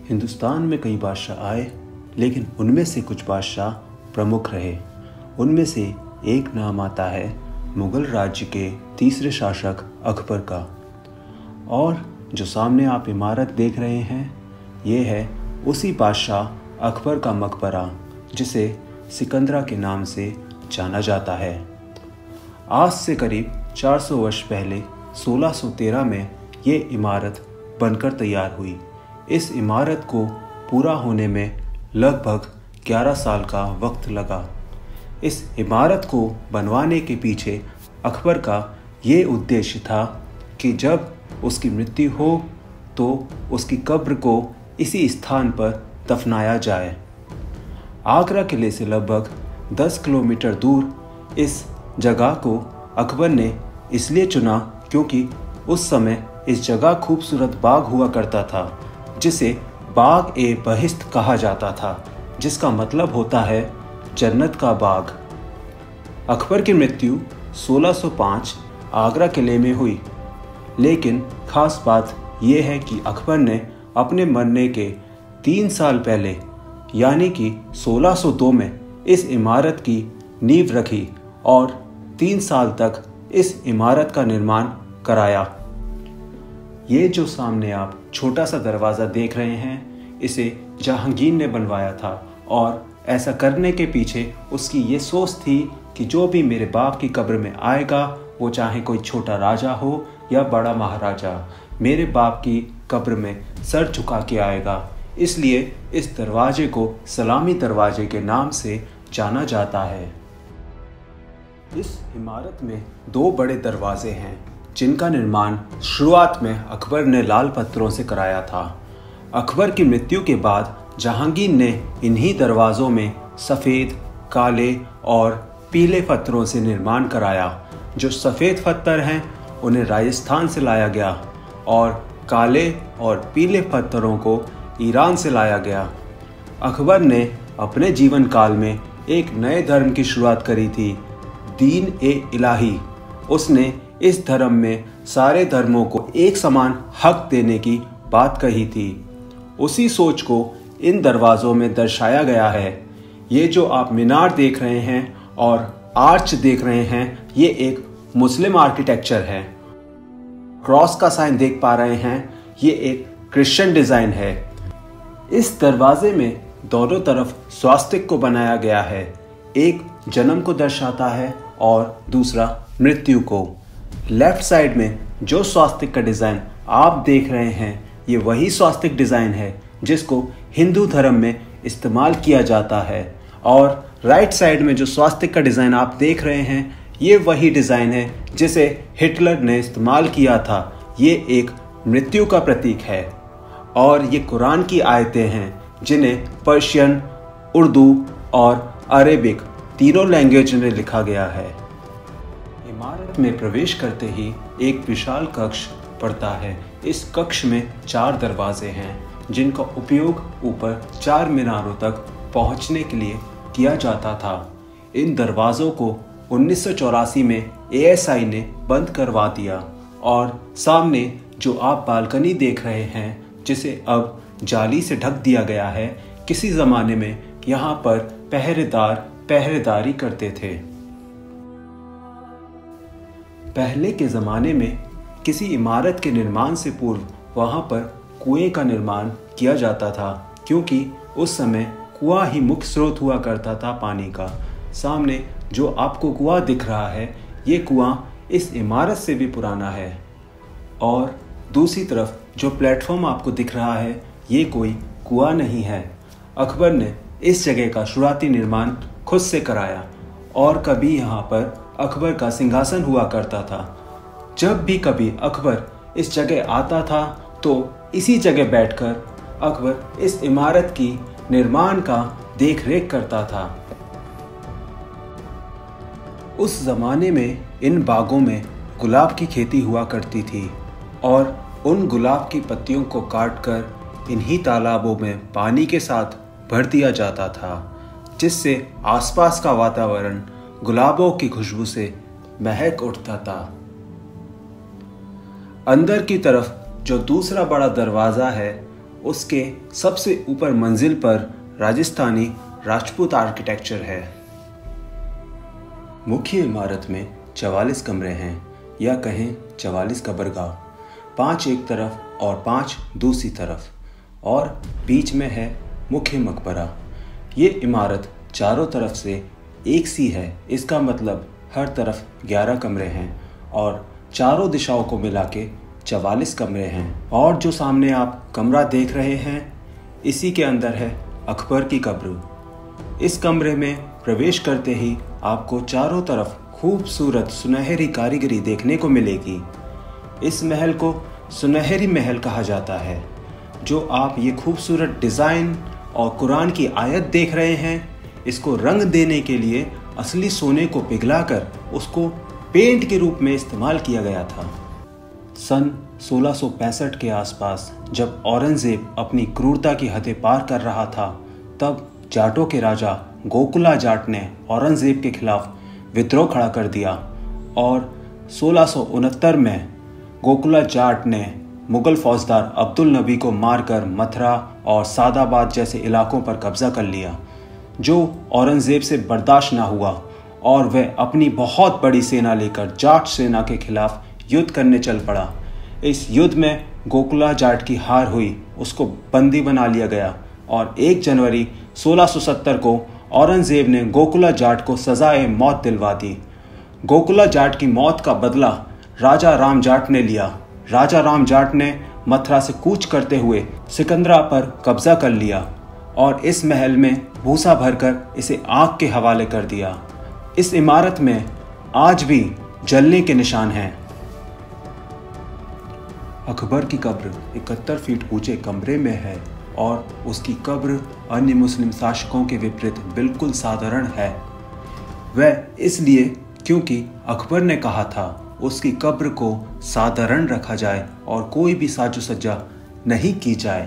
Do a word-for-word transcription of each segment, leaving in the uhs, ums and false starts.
हिंदुस्तान में कई बादशाह आए, लेकिन उनमें से कुछ बादशाह प्रमुख रहे। उनमें से एक नाम आता है मुग़ल राज्य के तीसरे शासक अकबर का। और जो सामने आप इमारत देख रहे हैं, ये है उसी बादशाह अकबर का मकबरा, जिसे सिकंदरा के नाम से जाना जाता है। आज से करीब चार सौ वर्ष पहले सोलह सौ तेरह में ये इमारत बनकर तैयार हुई। इस इमारत को पूरा होने में लगभग ग्यारह साल का वक्त लगा। इस इमारत को बनवाने के पीछे अकबर का ये उद्देश्य था कि जब उसकी मृत्यु हो तो उसकी कब्र को इसी स्थान पर दफनाया जाए। आगरा किले से लगभग दस किलोमीटर दूर इस जगह को अकबर ने इसलिए चुना क्योंकि उस समय इस जगह खूबसूरत बाग हुआ करता था, जिसे बाग ए बहिश्त कहा जाता था, जिसका मतलब होता है जन्नत का बाग। अकबर की मृत्यु सोलह सौ पाँच आगरा किले में हुई, लेकिन खास बात यह है कि अकबर ने अपने मरने के तीन साल पहले यानी कि सोलह सौ दो में इस इमारत की नींव रखी और तीन साल तक इस इमारत का निर्माण कराया। ये जो सामने आप छोटा सा दरवाज़ा देख रहे हैं, इसे जहांगीर ने बनवाया था और ऐसा करने के पीछे उसकी ये सोच थी कि जो भी मेरे बाप की कब्र में आएगा, वो चाहे कोई छोटा राजा हो या बड़ा महाराजा, मेरे बाप की कब्र में सर झुका के आएगा। इसलिए इस दरवाजे को सलामी दरवाजे के नाम से जाना जाता है। इस इमारत में दो बड़े दरवाजे हैं, जिनका निर्माण शुरुआत में अकबर ने लाल पत्थरों से कराया था। अकबर की मृत्यु के बाद जहांगीर ने इन्हीं दरवाज़ों में सफ़ेद, काले और पीले पत्थरों से निर्माण कराया। जो सफ़ेद पत्थर हैं उन्हें राजस्थान से लाया गया और काले और पीले पत्थरों को ईरान से लाया गया। अकबर ने अपने जीवन काल में एक नए धर्म की शुरुआत करी थी, दीन ए इलाही। उसने इस धर्म में सारे धर्मों को एक समान हक देने की बात कही थी। उसी सोच को इन दरवाज़ों में दर्शाया गया है। ये जो आप मीनार देख रहे हैं और आर्च देख रहे हैं, ये एक मुस्लिम आर्किटेक्चर है। क्रॉस का साइन देख पा रहे हैं, ये एक क्रिश्चियन डिज़ाइन है। इस दरवाजे में दोनों तरफ स्वास्तिक को बनाया गया है। एक जन्म को दर्शाता है और दूसरा मृत्यु को। लेफ्ट साइड में जो स्वास्तिक का डिज़ाइन आप देख रहे हैं, ये वही स्वास्तिक डिज़ाइन है जिसको हिंदू धर्म में इस्तेमाल किया जाता है। और राइट साइड में जो स्वास्तिक का डिज़ाइन आप देख रहे हैं, ये वही डिज़ाइन है जिसे हिटलर ने इस्तेमाल किया था। ये एक मृत्यु का प्रतीक है। और ये कुरान की आयतें हैं, जिन्हें पर्शियन, उर्दू और अरेबिक तीनों लैंग्वेज में लिखा गया है। इमारत में प्रवेश करते ही एक विशाल कक्ष पड़ता है। इस कक्ष में चार दरवाजे हैं, जिनका उपयोग ऊपर चार मीनारों तक पहुंचने के लिए किया जाता था। इन दरवाज़ों को उन्नीस सौ चौरासी में ए एस आई ने बंद करवा दिया और सामने जो आप बालकनी देख रहे हैं, जिसे अब जाली से ढक दिया गया है, किसी ज़माने में यहाँ पर पहरेदार पहरेदारी करते थे। पहले के ज़माने में किसी इमारत के निर्माण से पूर्व वहाँ पर कुएं का निर्माण किया जाता था, क्योंकि उस समय कुआं ही मुख्य स्रोत हुआ करता था पानी का। सामने जो आपको कुआं दिख रहा है, ये कुआं इस इमारत से भी पुराना है। और दूसरी तरफ जो प्लेटफॉर्म आपको दिख रहा है, ये कोई कुआं नहीं है। अकबर ने इस जगह का शुरुआती निर्माण खुद से कराया और कभी यहाँ पर अकबर का सिंहासन हुआ करता था। जब भी कभी अकबर इस जगह आता था तो इसी जगह बैठकर अकबर इस इमारत की निर्माण का देख रेख करता था। उस ज़माने में इन बागों में गुलाब की खेती हुआ करती थी और उन गुलाब की पत्तियों को काटकर इन्हीं तालाबों में पानी के साथ भर दिया जाता था, जिससे आसपास का वातावरण गुलाबों की खुशबू से महक उठता था। अंदर की तरफ जो दूसरा बड़ा दरवाज़ा है, उसके सबसे ऊपर मंजिल पर राजस्थानी राजपूत आर्किटेक्चर है। मुख्य इमारत में चवालीस कमरे हैं या कहें चवालीस कब्रगाह, पांच एक तरफ और पांच दूसरी तरफ, और बीच में है मुख्य मकबरा। ये इमारत चारों तरफ से एक सी है, इसका मतलब हर तरफ ग्यारह कमरे हैं और चारों दिशाओं को मिला के चवालीस कमरे हैं। और जो सामने आप कमरा देख रहे हैं, इसी के अंदर है अकबर की कब्र। इस कमरे में प्रवेश करते ही आपको चारों तरफ खूबसूरत सुनहरी कारीगरी देखने को मिलेगी। इस महल को सुनहरी महल कहा जाता है। जो आप ये खूबसूरत डिज़ाइन और कुरान की आयत देख रहे हैं, इसको रंग देने के लिए असली सोने को पिघलाकर उसको पेंट के रूप में इस्तेमाल किया गया था। सन सोलह सौ पैंसठ के आसपास जब औरंगजेब अपनी क्रूरता की हदें पार कर रहा था, तब जाटों के राजा गोकुला जाट ने औरंगजेब के खिलाफ विद्रोह खड़ा कर दिया और सोलह सौ उनहत्तर में गोकुला जाट ने मुगल फौजदार अब्दुल नबी को मारकर मथुरा और सादाबाद जैसे इलाकों पर कब्जा कर लिया, जो औरंगजेब से बर्दाश्त ना हुआ और वह अपनी बहुत बड़ी सेना लेकर जाट सेना के खिलाफ युद्ध करने चल पड़ा। इस युद्ध में गोकुला जाट की हार हुई, उसको बंदी बना लिया गया और एक जनवरी सोलह सौ सत्तर को औरंगजेब ने गोकुला जाट को सजाए मौत दिलवा दी। गोकुला जाट की मौत का बदला राजा राम जाट ने लिया। राजा राम जाट ने मथुरा से कूच करते हुए सिकंदरा पर कब्जा कर लिया और इस महल में भूसा भरकर इसे आग के हवाले कर दिया। इस इमारत में आज भी जलने के निशान हैं। अकबर की कब्र इकहत्तर फीट ऊंचे कमरे में है और उसकी कब्र अन्य मुस्लिम शासकों के विपरीत बिल्कुल साधारण है। वह इसलिए क्योंकि अकबर ने कहा था उसकी कब्र को साधारण रखा जाए और कोई भी साजो सज्जा नहीं की जाए।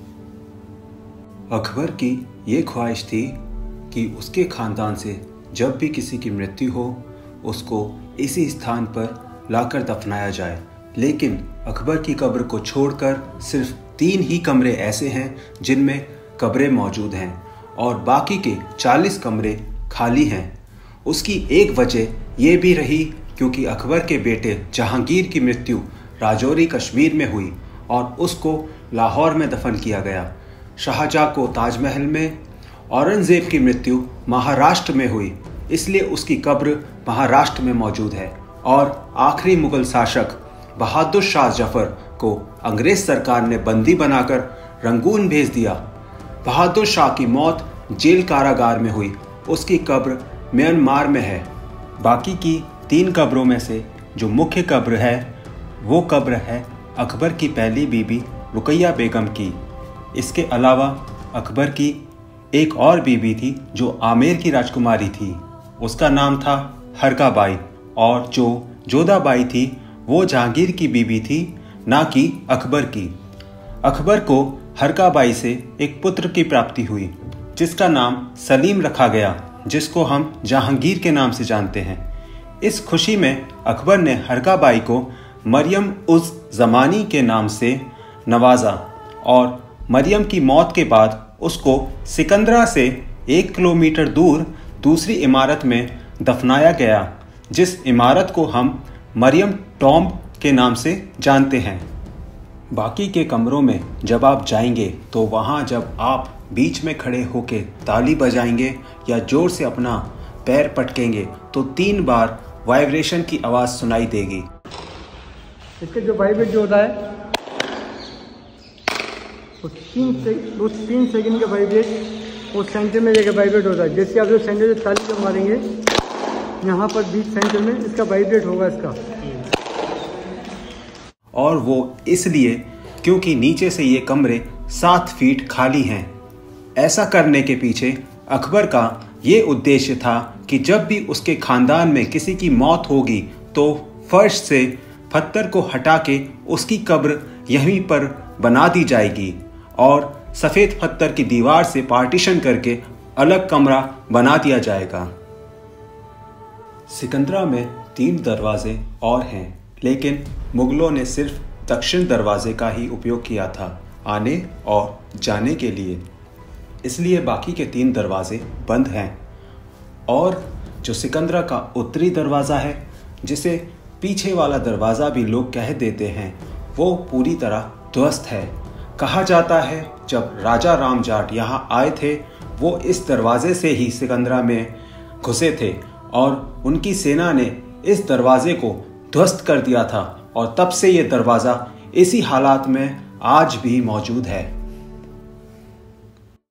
अकबर की ये ख्वाहिश थी कि उसके खानदान से जब भी किसी की मृत्यु हो, उसको इसी स्थान पर लाकर दफनाया जाए। लेकिन अकबर की कब्र को छोड़कर सिर्फ तीन ही कमरे ऐसे हैं जिनमें कब्रें मौजूद हैं और बाकी के चालीस कमरे खाली हैं। उसकी एक वजह यह भी रही क्योंकि अकबर के बेटे जहांगीर की मृत्यु राजौरी कश्मीर में हुई और उसको लाहौर में दफन किया गया। शाहजहाँ को ताजमहल में, औरंगजेब की मृत्यु महाराष्ट्र में हुई, इसलिए उसकी कब्र महाराष्ट्र में मौजूद है। और आखिरी मुगल शासक बहादुर शाह जफर को अंग्रेज सरकार ने बंदी बनाकर रंगून भेज दिया। बहादुर शाह की मौत जेल कारागार में हुई, उसकी कब्र म्यांमार में है। बाकी की तीन कब्रों में से जो मुख्य कब्र है वो कब्र है अकबर की पहली बीबी रुकैया बेगम की। इसके अलावा अकबर की एक और बीबी थी जो आमेर की राजकुमारी थी, उसका नाम था हरका बाई, और जो जोधा बाई थी वो जहांगीर की बीबी थी, ना कि अकबर की। अकबर को हरका बाई से एक पुत्र की प्राप्ति हुई जिसका नाम सलीम रखा गया, जिसको हम जहांगीर के नाम से जानते हैं। इस खुशी में अकबर ने हरका बाई को मरियम उज़ ज़मानी के नाम से नवाजा और मरियम की मौत के बाद उसको सिकंदरा से एक किलोमीटर दूर दूसरी इमारत में दफनाया गया, जिस इमारत को हम मरियम टॉम्ब के नाम से जानते हैं। बाकी के कमरों में जब आप जाएंगे तो वहाँ जब आप बीच में खड़े होकर ताली बजाएंगे या जोर से अपना पैर पटकेंगे तो तीन बार वाइब्रेशन की आवाज़ सुनाई देगी। इसके जो वाइब्रेट जो होता है वो तीन से वो तीन सेकंड का वाइब्रेट वो सेंटर में जगह वाइब्रेट होता है। जैसे आप जो सेंटर से ताली जब मारेंगे यहाँ पर बीच सेंटर में इसका वाइब्रेट होगा इसका। और वो इसलिए क्योंकि नीचे से ये कमरे सात फीट खाली हैं। ऐसा करने के पीछे अकबर का ये उद्देश्य था कि जब भी उसके खानदान में किसी की मौत होगी तो फर्श से पत्थर को हटा के उसकी कब्र यहीं पर बना दी जाएगी और सफ़ेद पत्थर की दीवार से पार्टीशन करके अलग कमरा बना दिया जाएगा। सिकंदरा में तीन दरवाजे और हैं, लेकिन मुगलों ने सिर्फ दक्षिण दरवाजे का ही उपयोग किया था आने और जाने के लिए, इसलिए बाकी के तीन दरवाजे बंद हैं। और जो सिकंदरा का उत्तरी दरवाज़ा है, जिसे पीछे वाला दरवाज़ा भी लोग कह देते हैं, वो पूरी तरह ध्वस्त है। कहा जाता है जब राजा राम जाट यहाँ आए थे, वो इस दरवाजे से ही सिकंदरा में घुसे थे और उनकी सेना ने इस दरवाजे को ध्वस्त कर दिया था और तब से ये दरवाज़ा इसी हालात में आज भी मौजूद है।